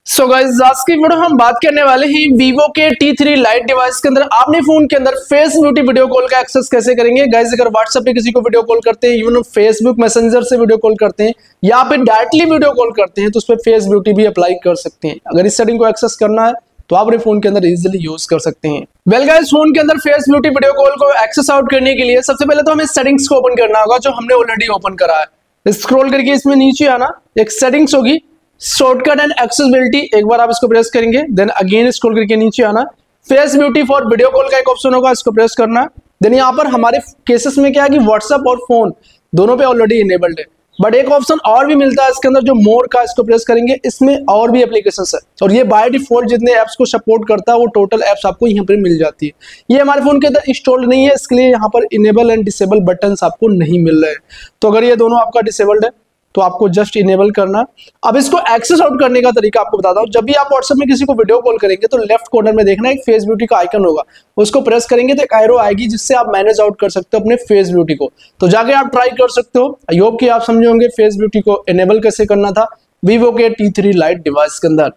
So guys आज की video हम बात करने वाले हैं Vivo के T3 Lite डिवाइस के अंदर अपने फोन के अंदर फेस ब्यूटी वीडियो कॉल का एक्सेस कैसे करेंगे। गाइस अगर WhatsApp पे किसी को वीडियो कॉल करते हैं, इवन Facebook मैसेंजर से वीडियो कॉल करते हैं या फिर डायरेक्टली वीडियो कॉल करते हैं तो उस पर फेस ब्यूटी भी अप्लाई कर सकते हैं। अगर इस सेटिंग को एक्सेस करना है तो आप अपने फोन के अंदर इजीली यूज कर सकते हैं। वेल गाइस फोन के अंदर फेस ब्यूटी वीडियो कॉल को एक्सेस आउट करने के लिए सबसे पहले तो हमें सेटिंग्स को ओपन करना होगा, जो हमने ऑलरेडी ओपन करा है। स्क्रॉल करके इसमें नीचे आना, एक सेटिंग्स होगी शॉर्टकट एंड एक्सेसिबिलिटी, एक बार आप इसको प्रेस करेंगे। देन अगेन स्क्रॉल करके नीचे आना, face beauty for video call का एक ऑप्शन होगा, इसको प्रेस करना। देन यहाँ पर हमारे केसेस में क्या है कि व्हाट्सएप और फोन दोनों पे ऑलरेडी इनेबल्ड है, बट एक ऑप्शन और भी मिलता है इसके अंदर जो मोर का, इसको प्रेस करेंगे। इसमें और भी एप्लीकेशंस है और ये बाय डिफॉल्ट जितने ऐप्स को सपोर्ट करता है वो टोटल ऐप्स आपको यहाँ पर मिल जाती है। ये हमारे फोन के अंदर इंस्टॉल्ड नहीं है, इसके लिए यहाँ पर इनेबल एंड डिसेबल बटन आपको नहीं मिल रहे हैं। तो अगर ये दोनों आपका डिसेबल्ड है तो आपको जस्ट इनेबल करना। अब इसको एक्सेस आउट करने का तरीका आपको बताता हूं। जब भी आप व्हाट्सएप में किसी को वीडियो कॉल करेंगे तो लेफ्ट कॉर्नर में देखना एक फेस ब्यूटी का आइकन होगा, उसको प्रेस करेंगे तो एक एरो आएगी जिससे आप मैनेज आउट कर सकते हो अपने फेस ब्यूटी को। तो जाके आप ट्राई कर सकते हो। आई होप कि आप समझे होंगे फेस ब्यूटी को इनेबल कैसे करना था Vivo के T3 Lite डिवाइस के अंदर।